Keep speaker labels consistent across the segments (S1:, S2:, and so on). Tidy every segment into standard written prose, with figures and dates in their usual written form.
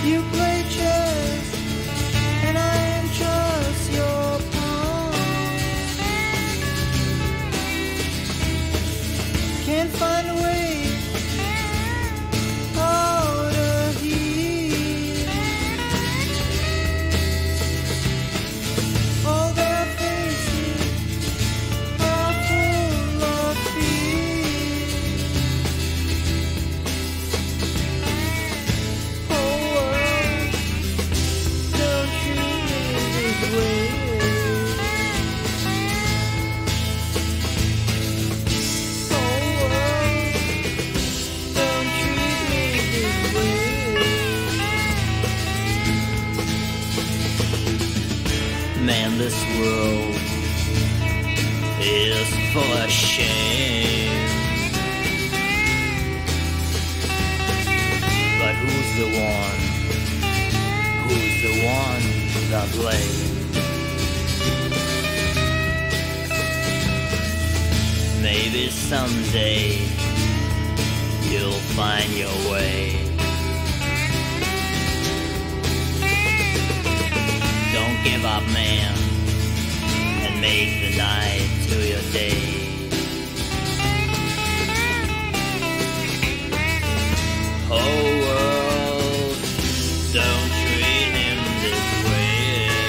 S1: You play chess, and I am just your pawn. Can't find a way out of here. All their faces are full of fear. Oh, world, don't treat me this way. Oh, world, don't treat me this way. Man, this world is full of shame. But who's the one? Who's the one that blame? Maybe someday you'll find your way. Don't give up, man, and make the night to your day. Oh, world, don't treat him this way.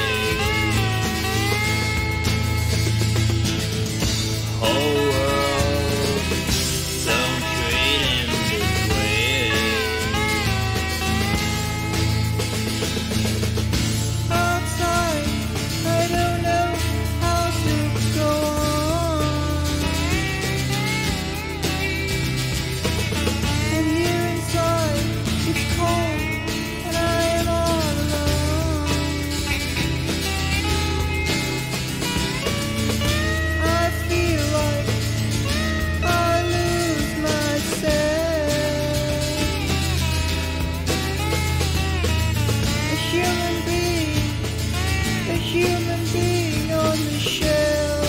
S1: Oh, world, don't treat him this way. Outside, I don't know how to go on. And here inside, it's cold, and I am all alone. I feel like I lose myself. A human being on the shelf.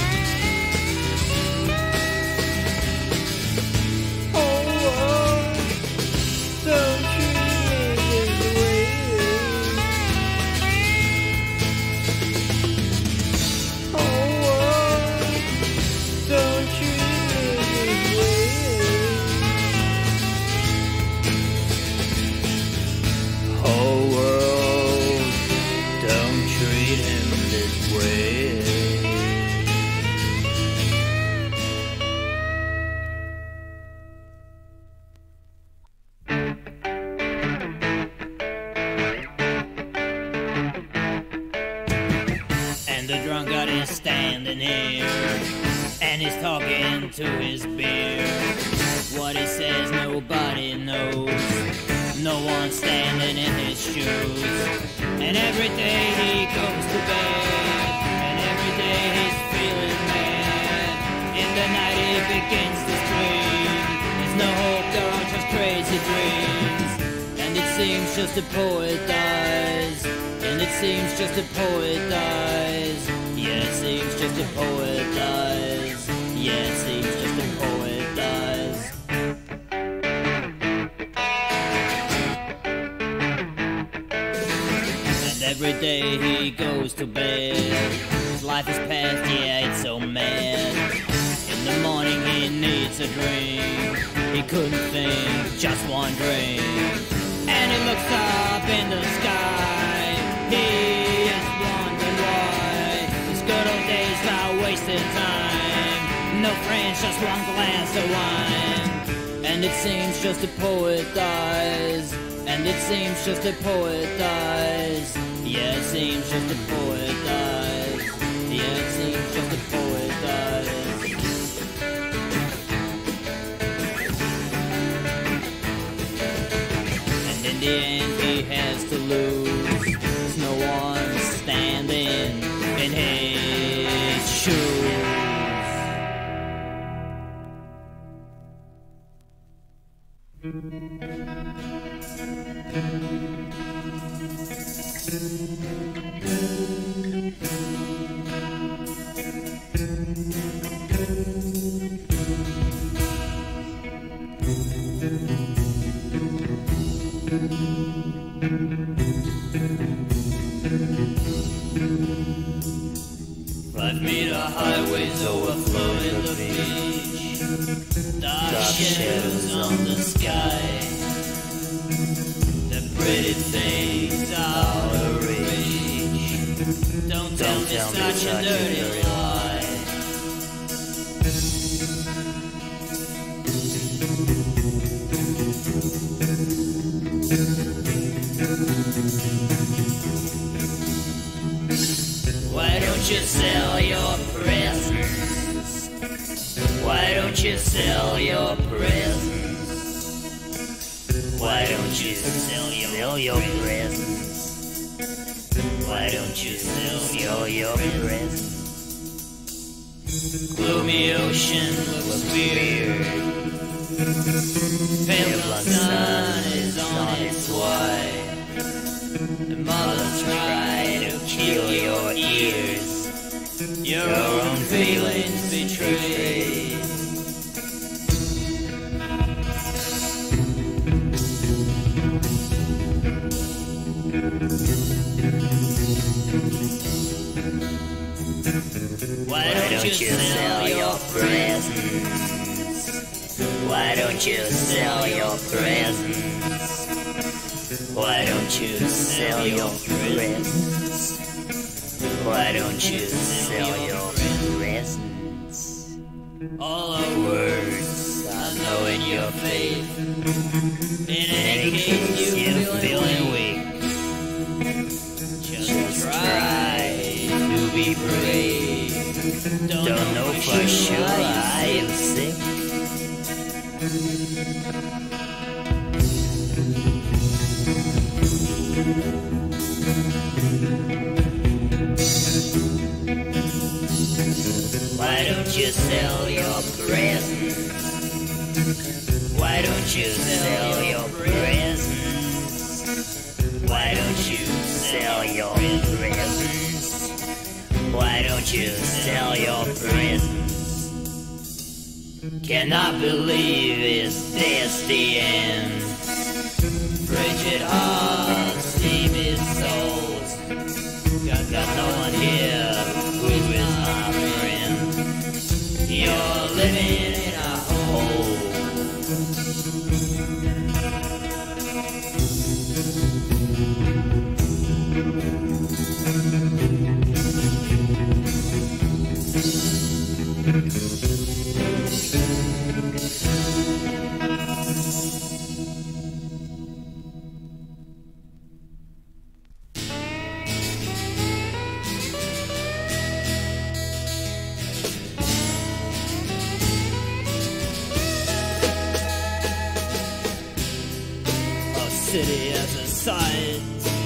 S1: Oh, world, don't treat me this way. Oh, world, don't treat me this way. Oh, world, don't treat him this way. And the drunkard is standing here, and he's talking to his beer. What he says nobody knows, no one's standing in his shoes. And every day he goes to bed, and every day he's feeling mad. In the night he begins to scream, there's no hope, there are just crazy dreams. And it seems just a poet dies, and it seems just a poet dies. Yeah, it seems just a poet dies. Yeah, it seems just a poet dies. And every day he goes to bed, his life is past, yeah, it's so mad. In the morning he needs a drink, he couldn't think, just one drink. And he looks up in the sky, he is wondering why his good old days are wasting time. No friends, just one glass of wine. And it seems just a poet dies, and it seems just a poet dies. Yeah, it seems just a poet dies. Yeah, it seems just a poet dies. And in the end he has to lose, there's no one standing in his shoes. 5-meter highways overflowing the beach, dark shadows on the sky, the pretty things out of reach. Don't tell me such a dirty lie. Why don't you sell your presents? Why don't you sell your presents? Why don't you sell your presents? Why don't you sell your presents? Gloomy ocean looks weird. Pale sun is on its way. The mother tried to kill your ears, your own feelings betrayed. Why don't you sell your presents? Why don't you sell your presents? Why don't you sell your presents? Why don't you sell your presents? All our words are knowing your faith. In any case you're feeling weak, just try to be brave. Don't know for sure are you sick? Why don't you sell your presents? Why don't you sell your presents? Why don't you sell your presents? Why don't you sell your presents? Cannot believe is this the end? Frigid hearts, deep souls. Got no one here who is our friend. You're living in a hole. City as a sight,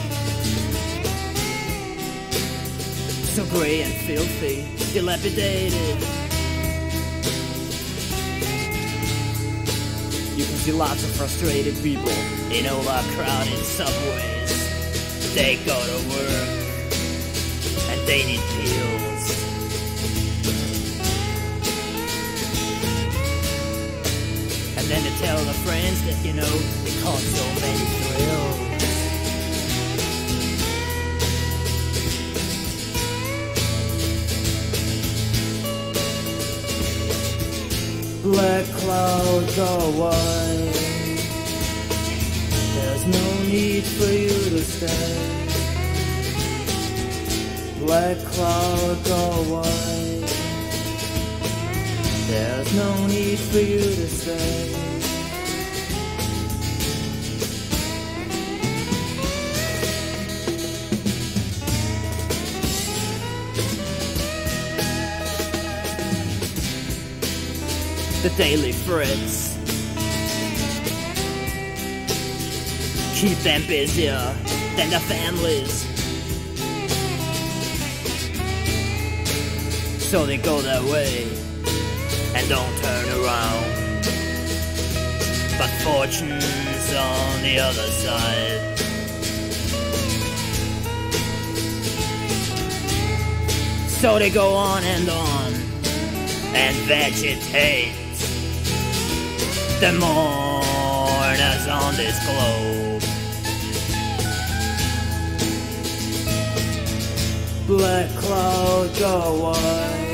S1: so grey and filthy, dilapidated. You can see lots of frustrated people in overcrowded subways. They go to work and they need pills. And then to tell the friends that, you know, they cause so many thrills. Black cloud, go away. There's no need for you to stay. Black cloud, go away. There's no need for you to stay. The daily threats keep them busier than their families, so they go their way and don't turn around. But fortune's on the other side. So they go on and vegetate. The mourners on this globe black cloud, go away.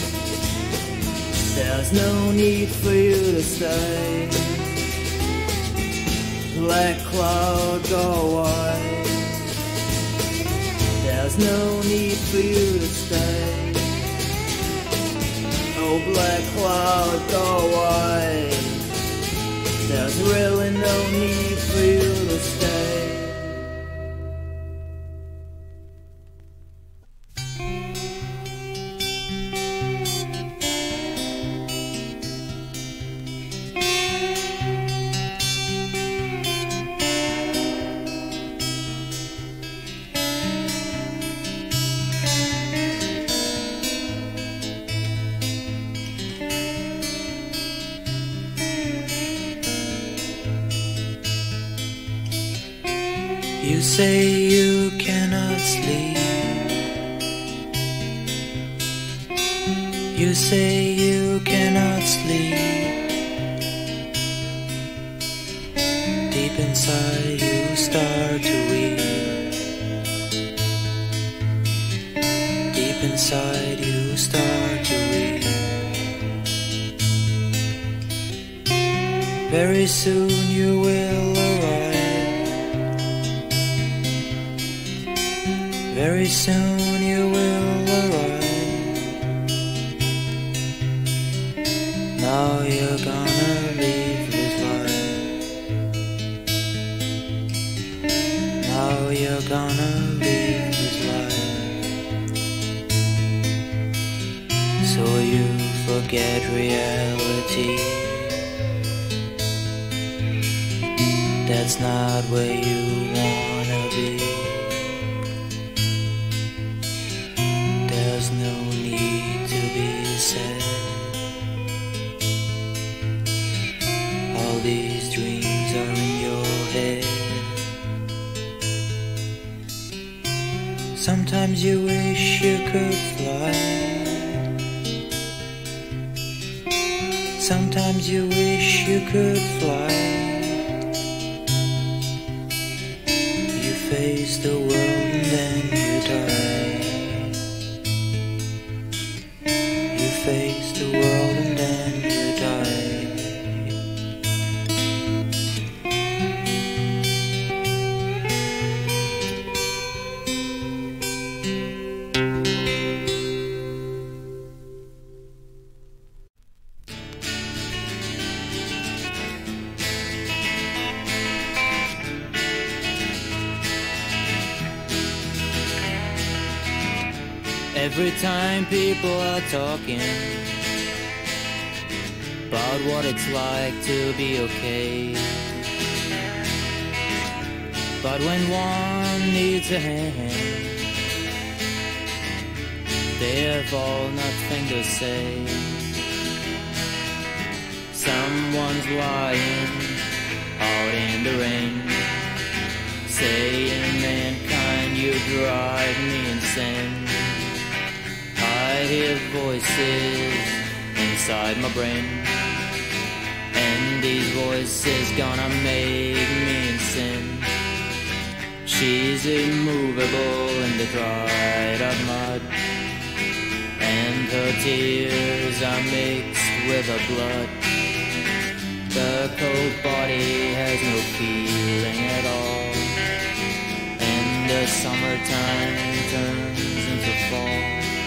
S1: There's no need for you to stay. Black cloud, go away. There's no need for you to stay. Oh, black cloud, go away. There's really no need for you to stay.
S2: You say you cannot sleep. You say you cannot sleep. Deep inside you start to weep. Deep inside you start to weep. Very soon you will arrive. Very soon you will arrive. Now you're gonna leave this life. Now you're gonna leave this life. So you forget reality. That's not where you wanna be. There's no need to be sad. All these dreams are in your head. Sometimes you wish you could fly. Sometimes you wish you could fly. You face the world and then you die. Face the world and then you die.
S1: Every time people are talking about what it's like to be okay, but when one needs a hand, they have all nothing to say. Someone's lying out in the rain, saying, mankind, you drive me insane. I hear voices inside my brain, and these voices gonna make me insane. She's immovable in the dried up mud, and her tears are mixed with her blood. The cold body has no feeling at all, and the summertime turns into fall.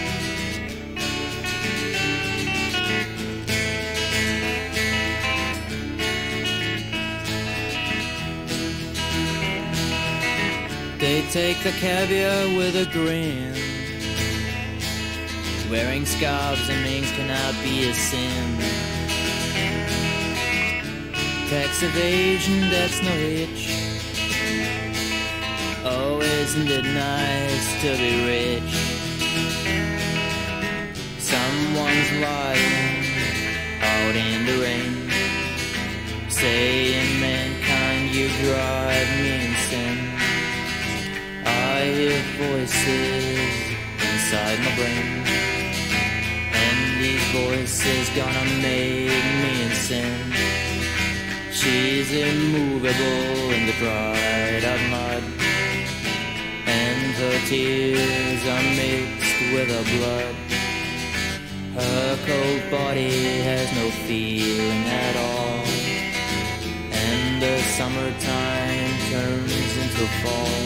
S1: They take the caviar with a grin. Wearing scarves and rings cannot be a sin. Tax evasion, that's no hitch. Oh, isn't it nice to be rich? Someone's lying out in the rain, saying, mankind, you drive me insane. I hear voices inside my brain, and these voices gonna make me insane. She's immovable in the dried up mud, and Her tears are mixed with her blood. Her cold body has no feeling at all, and the summertime turns into fall.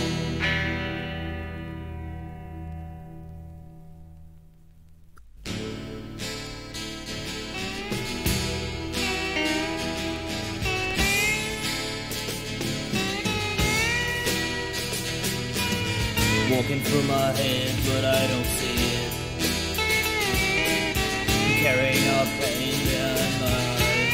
S1: Walking through my head, but I don't see it. Carrying a pain behind my eyes.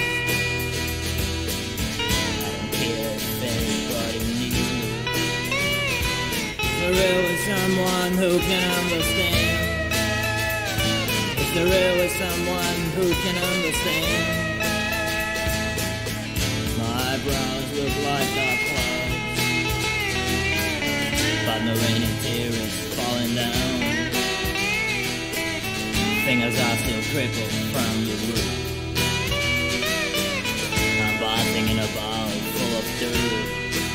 S1: I don't care if anybody needs me. Is there really someone who can understand? Is there really someone who can understand? My brows look like dark clouds, but no rainy tear is falling down. Fingers are still crippled from the root. I'm bathing in a bowl full of dirt.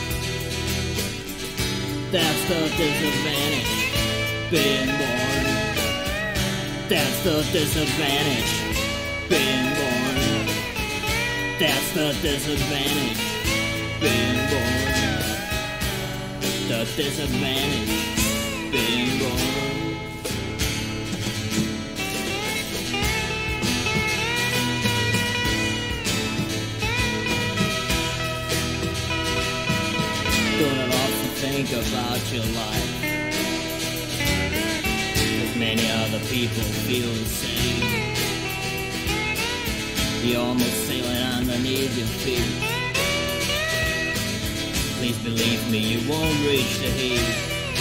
S1: That's the disadvantage, being born. That's the disadvantage, being born. That's the disadvantage, being born. The disadvantage, being born. Don't often think about your life, as many other people feel the same. You're almost sailing underneath your feet. Please believe me, you won't reach the heat.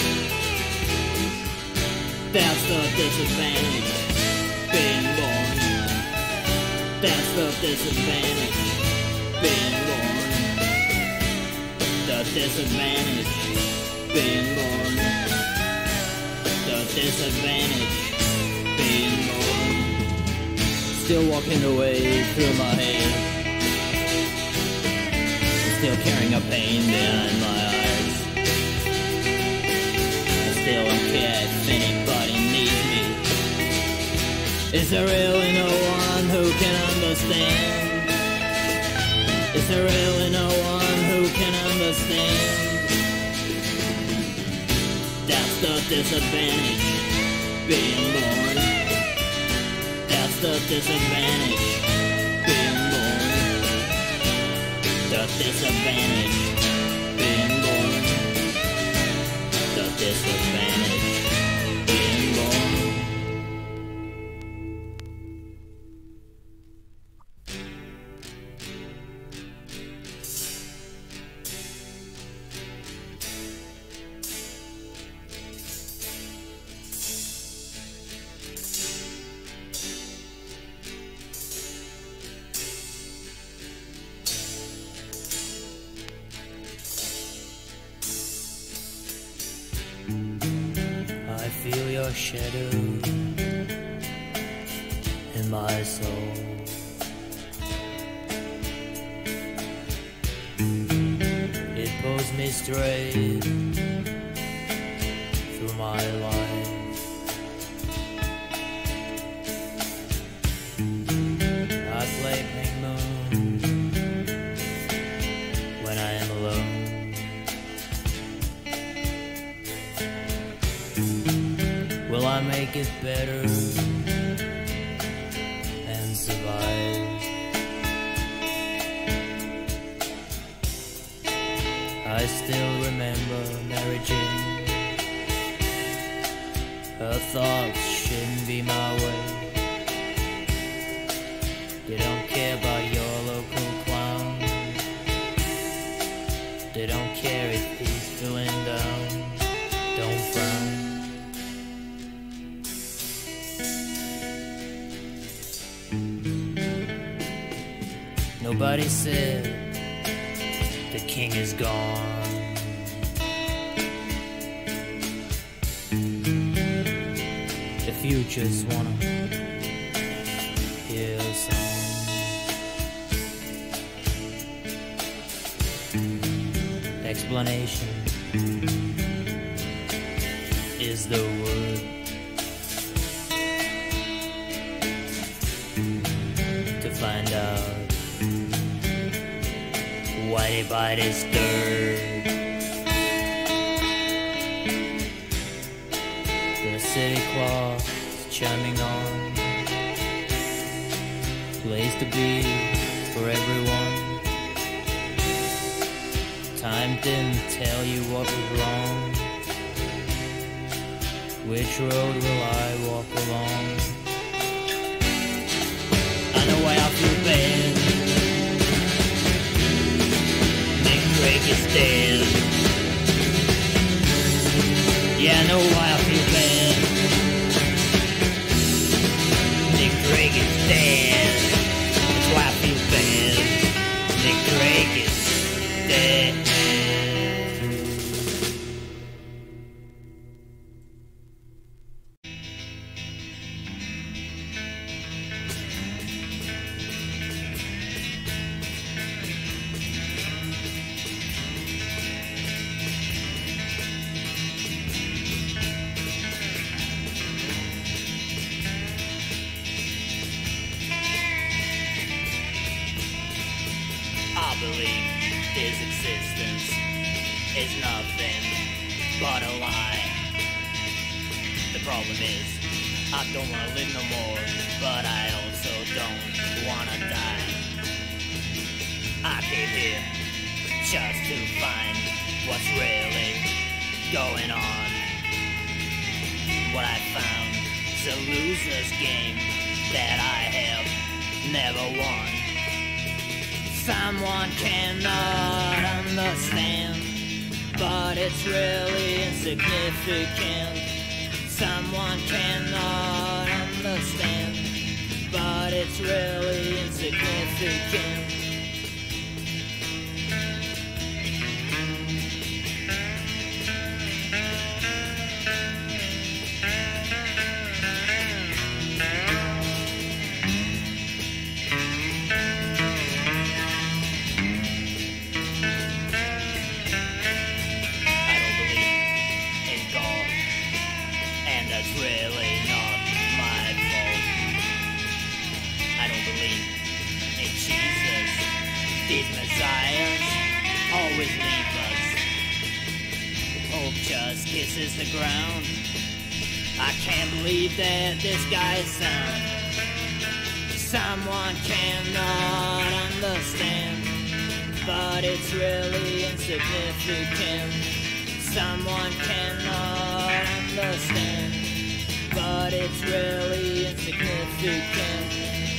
S1: That's the disadvantage, being born. That's the disadvantage, being born. The disadvantage, being born. The disadvantage, being born. Still walking away through my head. Still carrying a pain behind my eyes. I still don't care if anybody needs me. Is there really no one who can understand? Is there really no one who can understand? That's the disadvantage, being born. That's the disadvantage, being born. The disadvantage, being born. The disadvantage, being born. I feel your shadow in my soul. It pulls me straight through my life. I play pink moon when I am alone. Will I make it better and survive? I still remember Mary Jane. Her thoughts shouldn't be my way. They don't care about your local clown. They don't care if he's feeling down. Don't frown. Nobody said the king is gone. If you just wanna hear a song, explanation is the wood. To find out why anybody's stirred. The city clock is chiming on. Place to be for everyone. Time didn't tell you what was wrong. Which road will I walk along? I know why I feel bad. Nick Drake is dead. Yeah, I know why I feel bad. Nick Drake is dead. That's why I feel bad. Nick Drake is dead. I believe his existence is nothing but a lie. The problem is, I don't wanna live no more, but I also don't wanna die. I came here just to find what's really going on. What I found is a loser's game that I have never won. Someone cannot understand, but it's really insignificant. Someone cannot understand, but it's really insignificant. That's really not my fault. I don't believe in Jesus. These messiahs always leave us. Hope just kisses the ground. I can't believe that this guy is sound. Someone cannot understand, but it's really insignificant. Someone cannot understand, but it's really insignificant.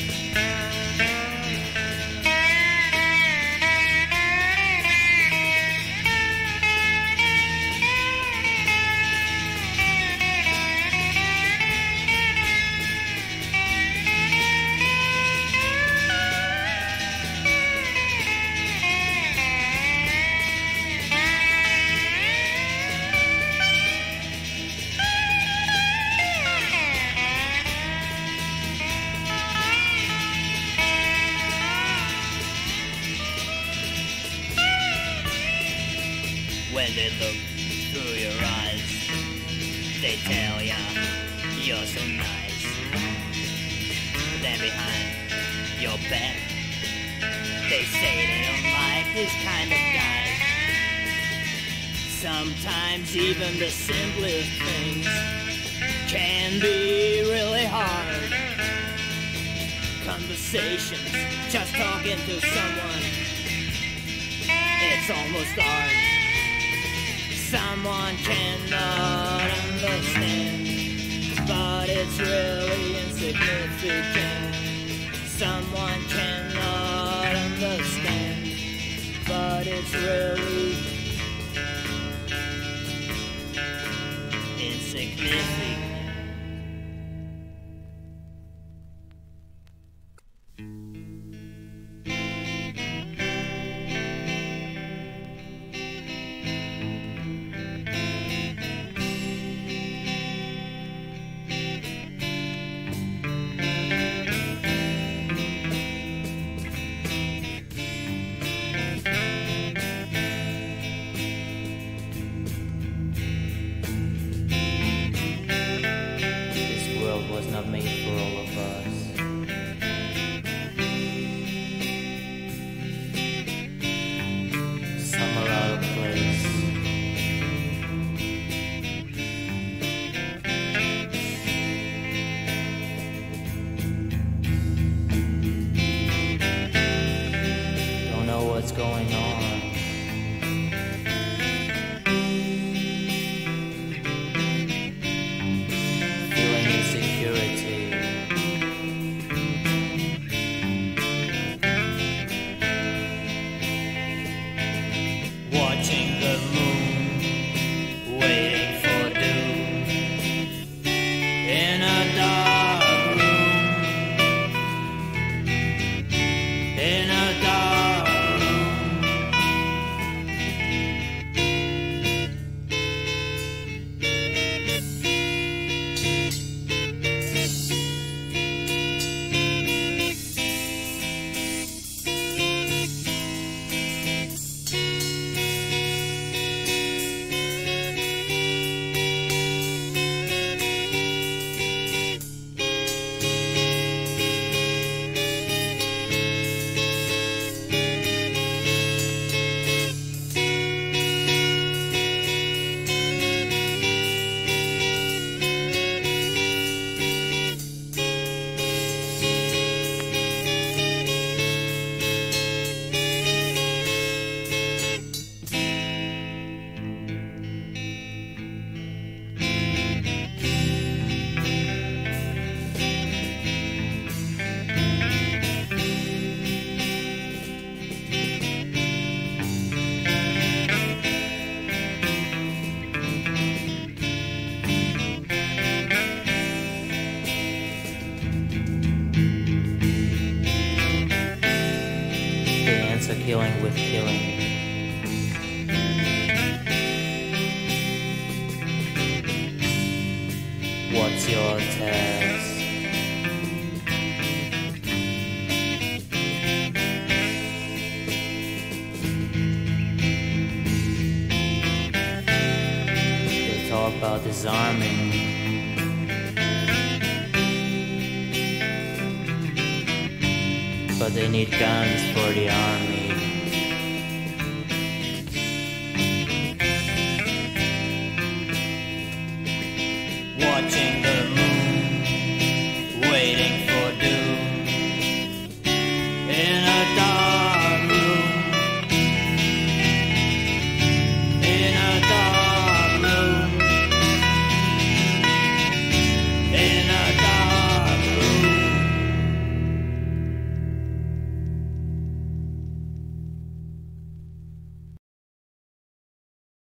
S1: When they look through your eyes, they tell ya you're so nice. Then behind your back, they say they don't like this kind of guy. Sometimes even the simplest things can be really hard. Conversations, just talking to someone, it's almost art. Someone cannot understand, but it's really insignificant. Someone cannot understand, but it's really insignificant. killing. What's your task? They talk about disarming, but they need guns for the army.